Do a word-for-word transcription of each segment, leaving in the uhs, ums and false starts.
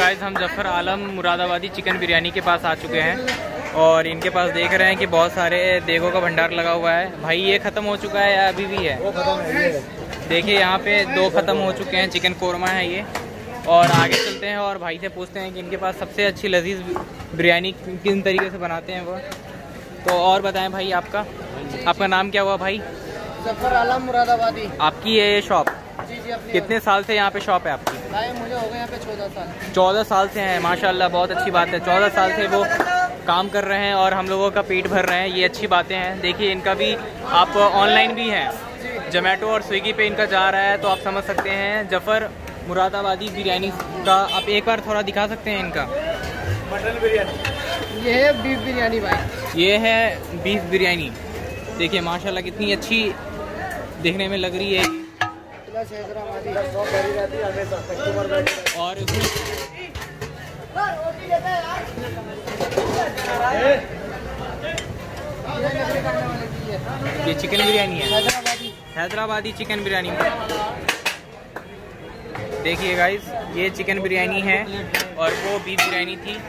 Guys हम Zafar Alam Moradabadi chicken biryani के पास आ चुके हैं और इनके पास देख रहे हैं कि बहुत सारे देगों का भंडार लगा हुआ है। भाई ये ख़त्म हो चुका है या अभी भी है? वो ख़त्म है। देखिए यहाँ पे दो ख़त्म हो चुके हैं, चिकन कोरमा है ये। और आगे चलते हैं और भाई से पूछते हैं कि इनके पास सबसे अच्छी लजीज बिरयानी किन तरीके से बनाते हैं वो। तो और बताएं भाई, आपका आपका नाम क्या हुआ भाई? जफ़र आलम मुरादाबादी। आपकी ये शॉप? जी जी। अपनी कितने साल से यहाँ पे शॉप है आपकी? भाई मुझे हो गए यहाँ पे चौदह साल। चौदह साल से हैं, माशाल्लाह, बहुत अच्छी बात है। चौदह साल से वो काम कर रहे हैं और हम लोगों का पेट भर रहे हैं, ये अच्छी बातें हैं। देखिए इनका भी आप ऑनलाइन भी हैं, जोमेटो और स्विगी पे इनका जा रहा है, तो आप समझ सकते हैं जफ़र मुरादाबादी बिरयानी का। आप एक बार थोड़ा दिखा सकते हैं इनका? मटन बिरयानी, ये है बीफ बिरयानी भाई। ये है बीफ बिरयानी। देखिए माशाल्लाह कितनी अच्छी देखने में लग रही है। और ये चिकन बिरयानी है, हैदराबादी हैदराबादी चिकन बिरयानी। देखिए गाइस ये चिकन बिरयानी है और वो बीफ बिरयानी थी।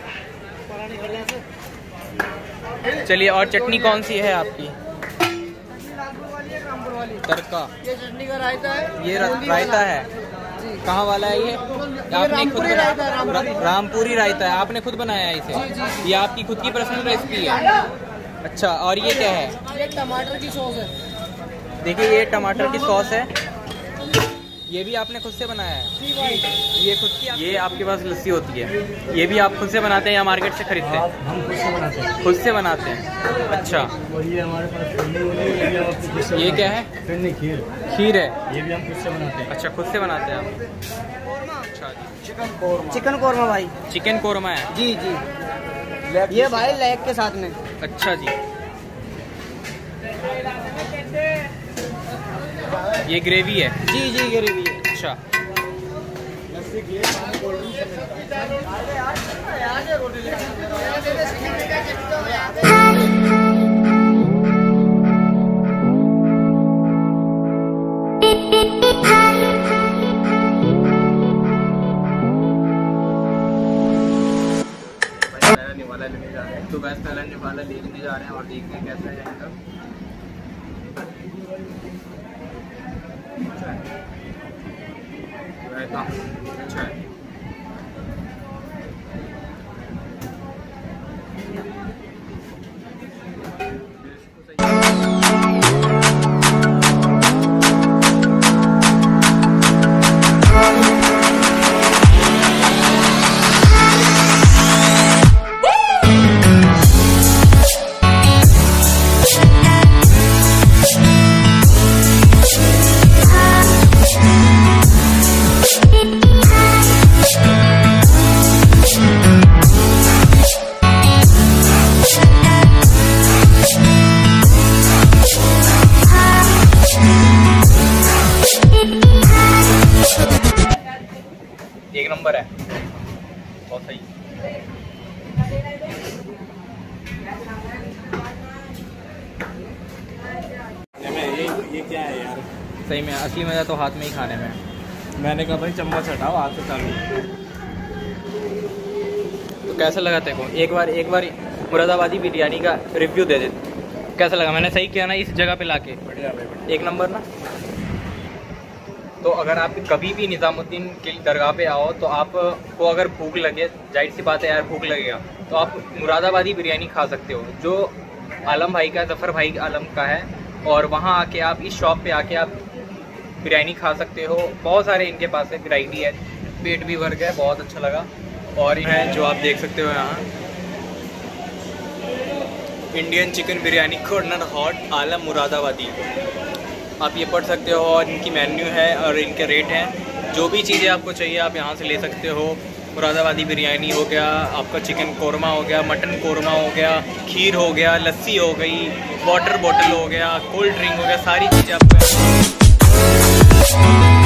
चलिए, और चटनी कौन सी है आपकी? तड़का। ये चटनी का रायता है। ये रायता है, कहाँ वाला है ये? आपने खुद बनाया? रामपुरी रायता है, आपने खुद बनाया है इसे? ये आपकी खुद की पर्सनल रेसिपी है? अच्छा, और ये क्या है? ये टमाटर की सॉस है। देखिए ये टमाटर की सॉस है, ये भी आपने खुद से बनाया है? जी भाई। ये खुद की? ये आपके पास लस्सी होती है, ये भी आप खुद से बनाते हैं या मार्केट से खरीदते हैं? हम खुद से बनाते हैं। खुद से बनाते हैं, अच्छा। और ये हमारे पास ये क्या है? खीर। खीर है, ये भी हम खुद से बनाते हैं। अच्छा, खुद से बनाते हैं आप। अच्छा जी। चिकन कोरमा। चिकन कोरमा भाई। चिकन कोरमा है? जी जी। ये भाई लेग के साथ में। अच्छा जी। ये ग्रेवी है? जी जी ग्रेवी है। अच्छा। निवाला लेने जा रहे हैं, तो गैस पहला निवाला लेने जा रहे हैं और देखते हैं कैसा है इनका। अच्छा अच्छा है। एक नंबर है, बहुत सही। ये ये क्या है यार? सही में असली मज़ा तो हाथ में ही खाने में। मैंने कहा भाई चम्मच हटाओ, हाथ से चालू। तो कैसा लगा तेरे को? एक बार एक बार मुरादाबादी बिरयानी का रिव्यू दे दे, कैसा लगा? मैंने सही किया ना इस जगह पे लाके? बढ़िया भाई, एक नंबर ना। तो अगर आप कभी भी निज़ामुद्दीन की दरगाह पे आओ तो आपको अगर भूख लगे, जाहिर सी बात है यार भूख लगेगा, तो आप मुरादाबादी बिरयानी खा सकते हो, जो आलम भाई का, जफ़र भाई आलम का है। और वहाँ आके आप इस शॉप पे आके आप बिरयानी खा सकते हो। बहुत सारे इनके पास है, वैरायटी है, पेट भी भर गया, बहुत अच्छा लगा। और है जो आप देख सकते हो यहाँ, Indian chicken biryani corner hot Alam Moradabadi, आप ये पढ़ सकते हो। और इनकी मेन्यू है और इनके रेट हैं। जो भी चीज़ें आपको चाहिए आप यहाँ से ले सकते हो। मुरादाबादी बिरयानी हो गया, आपका चिकन कोरमा हो गया, मटन कोरमा हो गया, खीर हो गया, लस्सी हो गई, वाटर बॉटल हो गया, कोल्ड ड्रिंक हो गया, सारी चीज़ें आपको